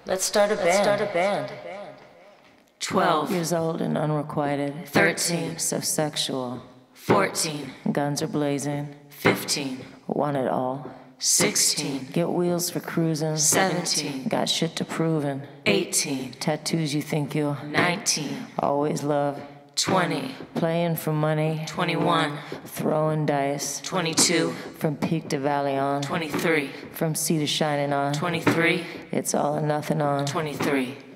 Let's start a band. 12 Years old and unrequited. 13 So sexual. 14 Guns are blazing. 15 Want it all. 16 Get wheels for cruising. 17 Got shit to proving. 18 Tattoos you think you'll 19 always love. 20 Playing for money. 21 Throwing dice. 22 From peak to valley on. 23 From sea to shining on. 23 It's all or nothing on. 23